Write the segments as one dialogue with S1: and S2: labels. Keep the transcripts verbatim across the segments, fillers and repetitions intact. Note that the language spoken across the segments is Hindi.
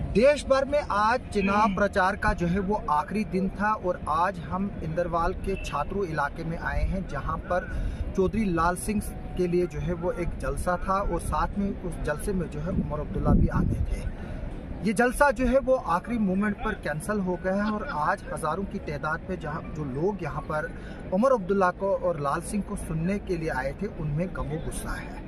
S1: देश भर में आज चुनाव प्रचार का जो है वो आखिरी दिन था और आज हम इंदरवाल के छात्रू इलाके में आए हैं जहां पर चौधरी लाल सिंह के लिए जो है वो एक जलसा था और साथ में उस जलसे में जो है उमर अब्दुल्ला भी आते थे। ये जलसा जो है वो आखिरी मोमेंट पर कैंसिल हो गया है और आज हज़ारों की तादाद में जहां जो लोग यहां पर उमर अब्दुल्ला को और लाल सिंह को सुनने के लिए आए थे उनमें गमो गुस्सा है।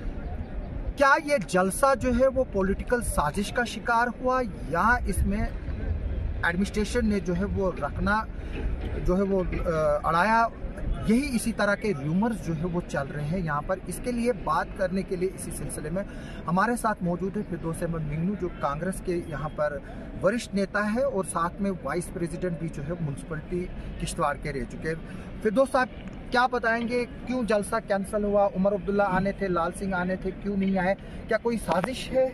S1: क्या ये जलसा जो है वो पॉलिटिकल साजिश का शिकार हुआ या इसमें एडमिनिस्ट्रेशन ने जो है वो रखना जो है वो अड़ाया? यही इसी तरह के रूमर्स जो है वो चल रहे हैं यहाँ पर। इसके लिए बात करने के लिए इसी सिलसिले में हमारे साथ मौजूद है फिरदौस अहमद मिंगनू, जो कांग्रेस के यहाँ पर वरिष्ठ नेता है और साथ में वाइस प्रेसिडेंट भी जो है म्यूनसिपलिटी किश्तवाड़ के रह चुके हैं। फिरदौस साहब, क्या बताएंगे क्यों जलसा कैंसिल हुआ? उमर अब्दुल्ला आने थे, लाल सिंह आने थे, क्यों नहीं आए? क्या कोई साजिश है?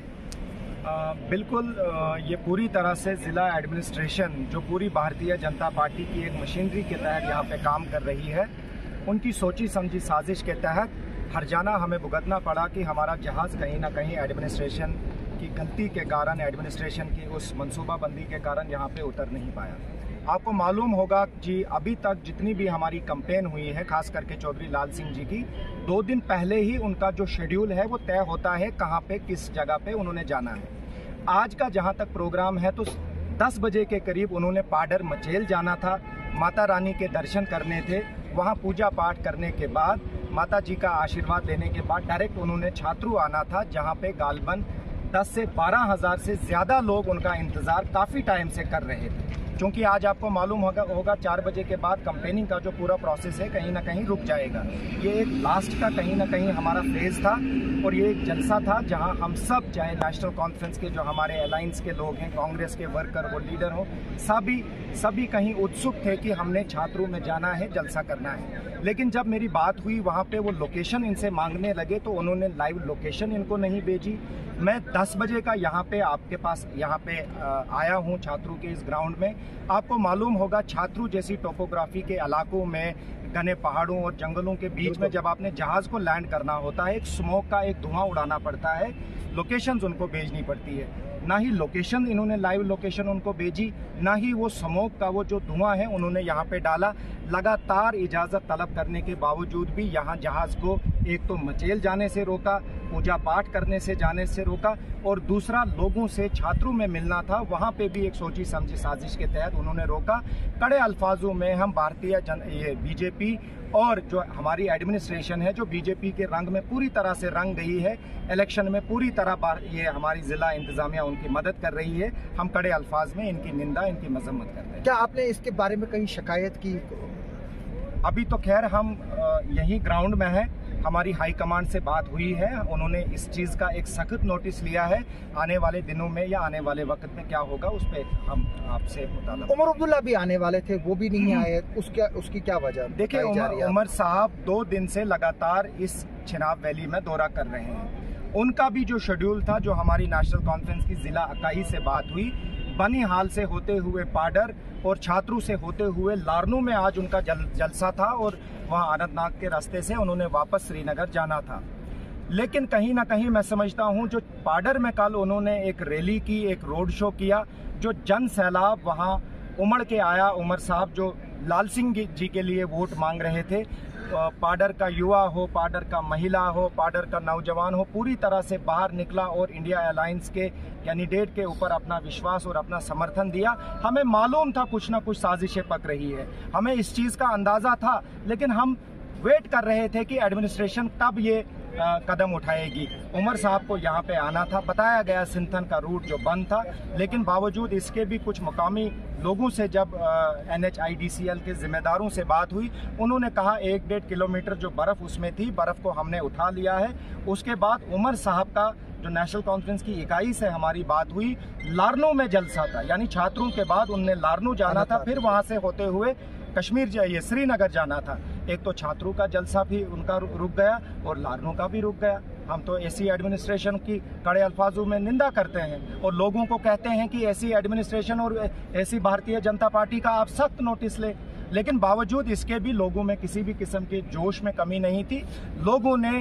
S2: आ, बिल्कुल आ, ये पूरी तरह से ज़िला एडमिनिस्ट्रेशन जो पूरी भारतीय जनता पार्टी की एक मशीनरी के तहत यहाँ पे काम कर रही है, उनकी सोची समझी साजिश के तहत हरजाना हमें भुगतना पड़ा कि हमारा जहाज़ कहीं ना कहीं एडमिनिस्ट्रेशन की गलती के कारण, एडमिनिस्ट्रेशन की उस मनसूबाबंदी के कारण यहाँ पे उतर नहीं पाया। आपको मालूम होगा जी, अभी तक जितनी भी हमारी कंपेन हुई है, खास करके चौधरी लाल सिंह जी की, दो दिन पहले ही उनका जो शेड्यूल है वो तय होता है कहाँ पे किस जगह पे उन्होंने जाना है। आज का जहाँ तक प्रोग्राम है तो दस बजे के करीब उन्होंने पाडर मचेल जाना था, माता रानी के दर्शन करने थे। वहाँ पूजा पाठ करने के बाद माता जी का आशीर्वाद लेने के बाद डायरेक्ट उन्होंने छात्रू आना था, जहाँ पे गालबन दस से बारह हज़ार से ज़्यादा लोग उनका इंतज़ार काफ़ी टाइम से कर रहे थे। क्योंकि आज आपको मालूम होगा होगा चार बजे के बाद कंपेनिंग का जो पूरा प्रोसेस है कहीं ना कहीं रुक जाएगा। ये एक लास्ट का कहीं ना कहीं हमारा फेज था और ये एक जलसा था जहां हम सब, चाहे नेशनल कॉन्फ्रेंस के जो हमारे अलायंस के लोग हैं, कांग्रेस के वर्कर, वो लीडर हो, सभी सभी कहीं उत्सुक थे कि हमने छात्रों में जाना है, जलसा करना है। लेकिन जब मेरी बात हुई वहाँ पे वो लोकेशन इनसे मांगने लगे तो उन्होंने लाइव लोकेशन इनको नहीं भेजी। मैं दस बजे का यहाँ पे आपके पास यहाँ पे आया हूँ छात्रू के इस ग्राउंड में। आपको मालूम होगा छात्रू जैसी टोपोग्राफी के इलाकों में, घने पहाड़ों और जंगलों के बीच में जब आपने जहाज को लैंड करना होता है, एक स्मोक का एक धुआं उड़ाना पड़ता है, लोकेशंस उनको भेजनी पड़ती है। ना ही लोकेशन इन्होंने लाइव लोकेशन उनको भेजी, ना ही वो स्मोक का वो जो धुआं है उन्होंने यहाँ पे डाला। लगातार इजाज़त तलब करने के बावजूद भी यहाँ जहाज़ को एक तो मचेल जाने से रोका, पूजा पाठ करने से जाने से रोका, और दूसरा लोगों से छात्रों में मिलना था, वहाँ पे भी एक सोची समझी साजिश के तहत उन्होंने रोका। कड़े अल्फाजों में हम भारतीय जन ये बीजेपी और जो हमारी एडमिनिस्ट्रेशन है, जो बीजेपी के रंग में पूरी तरह से रंग गई है, इलेक्शन में पूरी तरह ये हमारी ज़िला इंतज़ामिया उनकी मदद कर रही है, हम कड़े अल्फाज में इनकी निंदा, इनकी मजम्मत कर रहे हैं।
S1: क्या आपने इसके बारे में कहीं शिकायत की?
S2: अभी तो खैर हम यही ग्राउंड में हैं, हमारी हाई कमांड से बात हुई है, उन्होंने इस चीज़ का एक सख्त नोटिस लिया है। आने वाले दिनों में या आने वाले वक्त में क्या होगा उस पर हम आपसे मुताला।
S1: उमर अब्दुल्ला भी आने वाले थे, वो भी नहीं आए, उसका उसकी क्या वजह?
S2: देखिए, उमर, उमर साहब दो दिन से लगातार इस चिनाब वैली में दौरा कर रहे हैं। उनका भी जो शेड्यूल था, जो हमारी नेशनल कॉन्फ्रेंस की जिला इकाई से बात हुई, बनिहाल से होते हुए पाडर और छात्रू से होते हुए लारनू में आज उनका जल, जलसा था और वहाँ अनंतनाग के रास्ते से उन्होंने वापस श्रीनगर जाना था। लेकिन कहीं ना कहीं मैं समझता हूँ जो पाडर में कल उन्होंने एक रैली की, एक रोड शो किया, जो जन सैलाब वहाँ उमड़ के आया। उमर साहब जो लाल सिंह जी के लिए वोट मांग रहे थे, पाडर का युवा हो, पाडर का महिला हो, पाडर का नौजवान हो, पूरी तरह से बाहर निकला और इंडिया अलायंस के कैंडिडेट के ऊपर अपना विश्वास और अपना समर्थन दिया। हमें मालूम था कुछ ना कुछ साजिशें पक रही है, हमें इस चीज़ का अंदाज़ा था, लेकिन हम वेट कर रहे थे कि एडमिनिस्ट्रेशन कब ये आ, कदम उठाएगी। उमर साहब को यहाँ पे आना था, बताया गया सिंथन का रूट जो बंद था, लेकिन बावजूद इसके भी कुछ मुकामी लोगों से जब N H I D C L के जिम्मेदारों से बात हुई, उन्होंने कहा एक डेढ़ किलोमीटर जो बर्फ़ उसमें थी, बर्फ़ को हमने उठा लिया है। उसके बाद उमर साहब का जो नेशनल कॉन्फ्रेंस की इकाई से हमारी बात हुई, लारनू में जलसा था, यानी छात्रों के बाद उनने लारनू जाना था, फिर वहाँ से होते हुए कश्मीर जाइए श्रीनगर जाना था। एक तो छात्रों का जलसा भी उनका रुक गया और लारनू का भी रुक गया। हम तो ऐसी एडमिनिस्ट्रेशन की कड़े अल्फाजों में निंदा करते हैं और लोगों को कहते हैं कि ऐसी एडमिनिस्ट्रेशन और ऐसी भारतीय जनता पार्टी का आप सख्त नोटिस ले, लेकिन बावजूद इसके भी लोगों में किसी भी किस्म के जोश में कमी नहीं थी। लोगों ने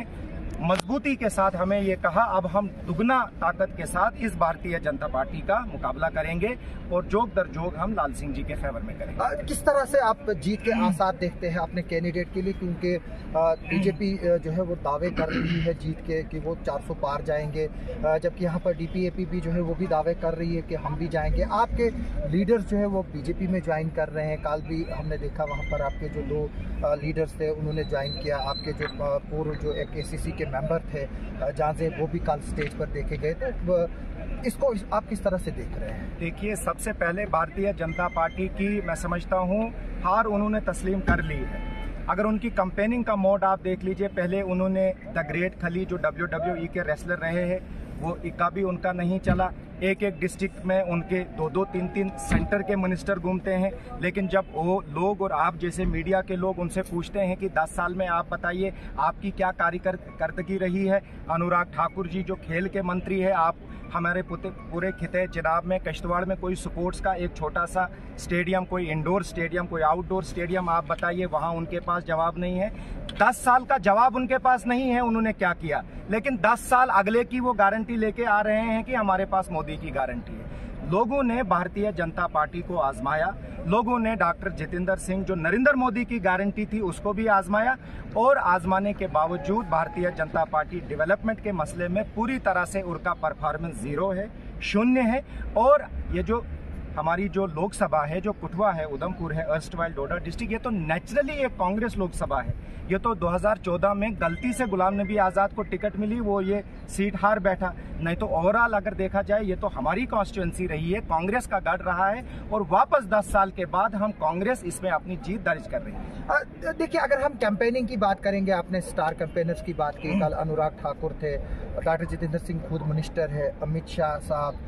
S2: मजबूती के साथ हमें ये कहा अब हम दुगना ताकत के साथ इस भारतीय जनता पार्टी का मुकाबला करेंगे और जोग दर जोग हम लाल सिंह जी के फेवर में करेंगे।
S1: किस तरह से आप जीत के आसार देखते हैं अपने कैंडिडेट के लिए, क्योंकि बीजेपी जो है वो दावे कर रही है जीत के कि वो चार सौ पार जाएंगे, जबकि यहाँ पर डीपीएपी भी जो है वो भी दावे कर रही है कि हम भी जाएंगे। आपके लीडर्स जो है वो बीजेपी में ज्वाइन कर रहे हैं, कल भी हमने देखा वहाँ पर आपके जो दो लीडर्स थे उन्होंने ज्वाइन किया, आपके जो पूर्व जो एक एसीसी के मेंबर थे जहाँ से वो भी कल स्टेज पर देखे गए। तो इसको आप किस तरह से देख रहे हैं?
S2: देखिए, सबसे पहले भारतीय जनता पार्टी की मैं समझता हूँ हार उन्होंने तस्लीम कर ली है। अगर उनकी कंपेनिंग का मोड आप देख लीजिए, पहले उन्होंने द ग्रेट खली जो डब्ल्यू डब्ल्यू ई के रेसलर रहे हैं वो इक्का भी उनका नहीं चला। एक एक डिस्ट्रिक्ट में उनके दो दो तीन तीन सेंटर के मिनिस्टर घूमते हैं, लेकिन जब वो लोग और आप जैसे मीडिया के लोग उनसे पूछते हैं कि दस साल में आप बताइए आपकी क्या कार्यकर्दगी रही है। अनुराग ठाकुर जी जो खेल के मंत्री है, आप हमारे पूरे खिते चिनाब में किश्तवाड़ में कोई स्पोर्ट्स का एक छोटा सा स्टेडियम, कोई इंडोर स्टेडियम, कोई आउटडोर स्टेडियम आप बताइए, वहाँ उनके पास जवाब नहीं है। दस साल का जवाब उनके पास नहीं है उन्होंने क्या किया, लेकिन दस साल अगले की वो गारंटी लेके आ रहे हैं कि हमारे पास मोदी की गारंटी है। लोगों ने भारतीय जनता पार्टी को आजमाया, लोगों ने डॉक्टर जितेंद्र सिंह जो नरेंद्र मोदी की गारंटी थी उसको भी आजमाया, और आजमाने के बावजूद भारतीय जनता पार्टी डेवलपमेंट के मसले में पूरी तरह से उनका परफॉर्मेंस जीरो है, शून्य है। और ये जो हमारी जो लोकसभा है, जो कुठवा है, उधमपुर है, अर्स्टवाइल डोडा डिस्ट्रिक्ट, ये तो नेचुरली एक कांग्रेस लोकसभा है। ये तो दो हज़ार चौदह में गलती से गुलाम नबी आज़ाद को टिकट मिली, वो ये सीट हार बैठा। नहीं तो ओवरऑल अगर देखा जाए ये तो हमारी कॉन्स्टिट्यूंसी रही है, कांग्रेस का गढ़ रहा है, और वापस दस साल के बाद हम कांग्रेस इसमें अपनी जीत दर्ज कर रही है।
S1: देखिए, अगर हम कैंपेनिंग की बात करेंगे, आपने स्टार कैंपेनर्स की बात की, कल अनुराग ठाकुर थे, डॉक्टर जितेंद्र सिंह खुद मिनिस्टर है, अमित शाह साहब,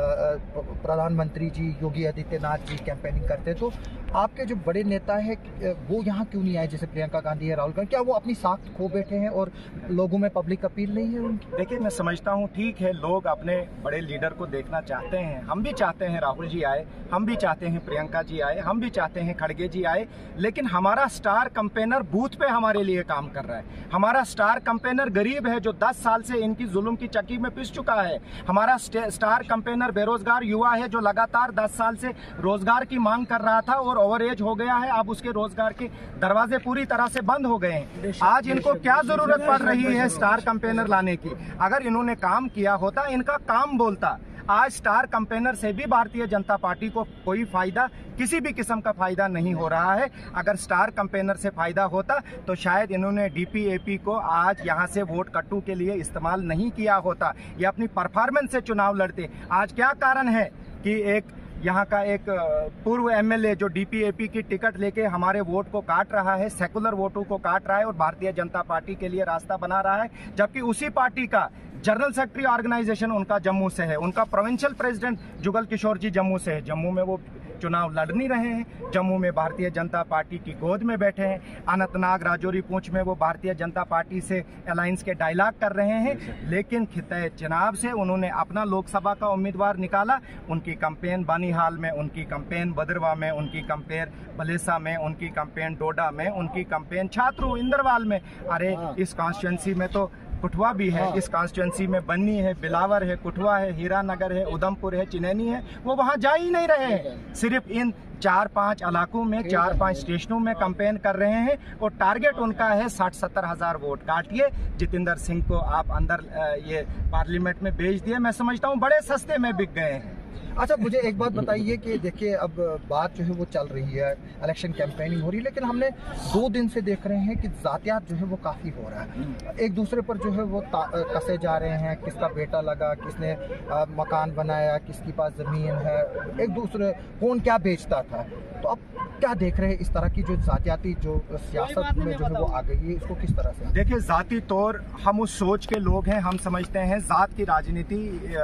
S1: प्रधानमंत्री जी योगी आदित्यनाथ जी कैंपेनिंग करते हैं, तो आपके जो बड़े नेता है वो यहाँ क्यों नहीं आए, जैसे प्रियंका गांधी है, राहुल गांधी? क्या वो अपनी साख खो बैठे हैं और लोगों में पब्लिक अपील नहीं है उनकी?
S2: देखिए, मैं समझता हूँ ठीक है, लोग अपने बड़े लीडर को देखना चाहते हैं, हम भी चाहते हैं राहुल जी आए, हम भी चाहते हैं प्रियंका जी आए, हम भी चाहते हैं खड़गे जी आए, लेकिन हमारा स्टार कैंपेनर बूथ पे हमारे लिए काम कर रहा है। हमारा स्टार कैंपेनर गरीब है जो दस साल से इनकी जुल्म की चक्की में पिस चुका है। हमारा स्टार कैंपेनर बेरोजगार युवा है जो लगातार दस साल से रोजगार की मांग कर रहा था और ओवर एज हो गया है, अब उसके रोजगार के दरवाजे पूरी तरह से बंद हो गए हैं। आज इनको क्या जरूरत पड़ रही है स्टार कैंपेनर लाने की? अगर इन्होंने काम किया होता, इनका काम बोलता। आज स्टार कैंपेनर से भी भारतीय जनता पार्टी को कोई फायदा, किसी भी किस्म का फायदा नहीं हो रहा है। अगर स्टार कैंपेनर से फायदा होता तो शायद इन्होंने डीपीएपी को आज यहां से वोट कट्टू के लिए इस्तेमाल नहीं किया होता, ये अपनी परफॉर्मेंस से चुनाव लड़ते। आज क्या कारण है कि एक यहाँ का एक पूर्व एमएलए जो डीपीएपी की टिकट लेके हमारे वोट को काट रहा है, सेकुलर वोटों को काट रहा है और भारतीय जनता पार्टी के लिए रास्ता बना रहा है, जबकि उसी पार्टी का जनरल सेक्रेटरी ऑर्गेनाइजेशन उनका जम्मू से है, उनका प्रोविंशियल प्रेसिडेंट जुगल किशोर जी जम्मू से है। जम्मू में वो चुनाव लड़ नहीं रहे हैं, जम्मू में भारतीय जनता पार्टी की गोद में बैठे हैं। अनंतनाग, राजौरी, पुंछ में वो भारतीय जनता पार्टी से अलायंस के डायलॉग कर रहे हैं, लेकिन खिते चुनाव से उन्होंने अपना लोकसभा का उम्मीदवार निकाला। उनकी कैंपेन बानीहाल में, उनकी कैंपेन बदरवा में, उनकी कैंपेन बलेसा में, उनकी कैंपेन डोडा में, उनकी कैंपेन छात्रू इंदरवाल में। अरे इस कॉन्स्टिट्यूंसी में तो कुठवा भी है, इस कॉन्स्टिट्यूंसी में बन्नी है, बिलावर है, कुठवा है, हीरानगर है, उधमपुर है, चिनैनी है, वो वहां जा ही नहीं रहे हैं। सिर्फ इन चार पांच इलाकों में, चार पांच स्टेशनों में कैंपेन कर रहे हैं और टारगेट उनका है साठ सत्तर हजार वोट काटिए। जितेंद्र सिंह को आप अंदर ये पार्लियामेंट में भेज दिए, मैं समझता हूँ बड़े सस्ते में बिक गए हैं।
S1: अच्छा, मुझे एक बात बताइए कि देखिए अब बात जो है वो चल रही है, इलेक्शन कैंपेनिंग हो रही है, लेकिन हमने दो दिन से देख रहे हैं कि जातियात जो है वो काफ़ी हो रहा है, एक दूसरे पर जो है वो कसे जा रहे हैं, किसका बेटा लगा, किसने आ, मकान बनाया, किसके पास ज़मीन है, एक दूसरे कौन क्या बेचता था। तो अब क्या देख रहे हैं इस तरह की जो जातियाती जो सियासत में जो है वो आ गई है, इसको किस तरह से?
S2: देखिए, जाति तौर हम उस सोच के लोग हैं, हम समझते हैं जात की राजनीति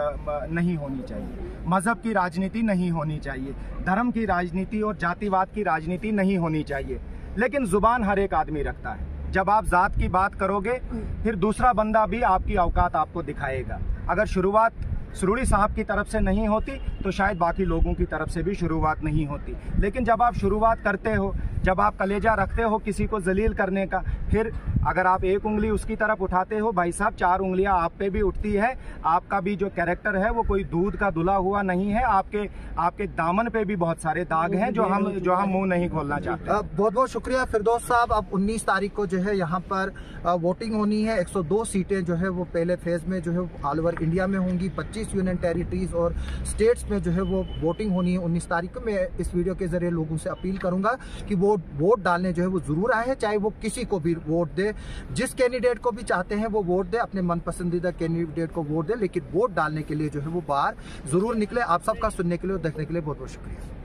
S2: नहीं होनी चाहिए, मजहब की राजनीति नहीं होनी चाहिए, धर्म की राजनीति और जातिवाद की राजनीति नहीं होनी चाहिए, लेकिन जुबान हर एक आदमी रखता है। जब आप जात की बात करोगे फिर दूसरा बंदा भी आपकी औकात आपको दिखाएगा। अगर शुरुआत सुरूड़ी साहब की तरफ से नहीं होती तो शायद बाकी लोगों की तरफ से भी शुरुआत नहीं होती, लेकिन जब आप शुरुआत करते हो जब आप कलेजा रखते हो किसी को जलील करने का, फिर अगर आप एक उंगली उसकी तरफ उठाते हो, भाई साहब चार उंगलियां आप पे भी उठती है। आपका भी जो कैरेक्टर है वो कोई दूध का धुला हुआ नहीं है, आपके आपके दामन पे भी बहुत सारे दाग हैं जो हम जो हम मुंह नहीं खोलना चाहते।
S1: बहुत बहुत शुक्रिया फिरदौस साहब। अब उन्नीस तारीख को जो है यहाँ पर वोटिंग होनी है। एक सौ दो सीटें जो है वो पहले फेज में जो है ऑल ओवर इंडिया में होंगी। पच्चीस यूनियन टेरिटरीज और स्टेट्स में जो है वो वोटिंग होनी है उन्नीस तारीख को। मैं इस वीडियो के जरिए लोगों से अपील करूंगा कि वो वोट डालने जो है वो जरूर आए हैं, चाहे वो किसी को भी वोट दे, जिस कैंडिडेट को भी चाहते हैं वो वोट दे, अपने मन पसंदीदा कैंडिडेट को वोट दे, लेकिन वोट डालने के लिए जो है वो बाहर जरूर निकले। आप सबका सुनने के लिए और देखने के लिए बहुत बहुत शुक्रिया।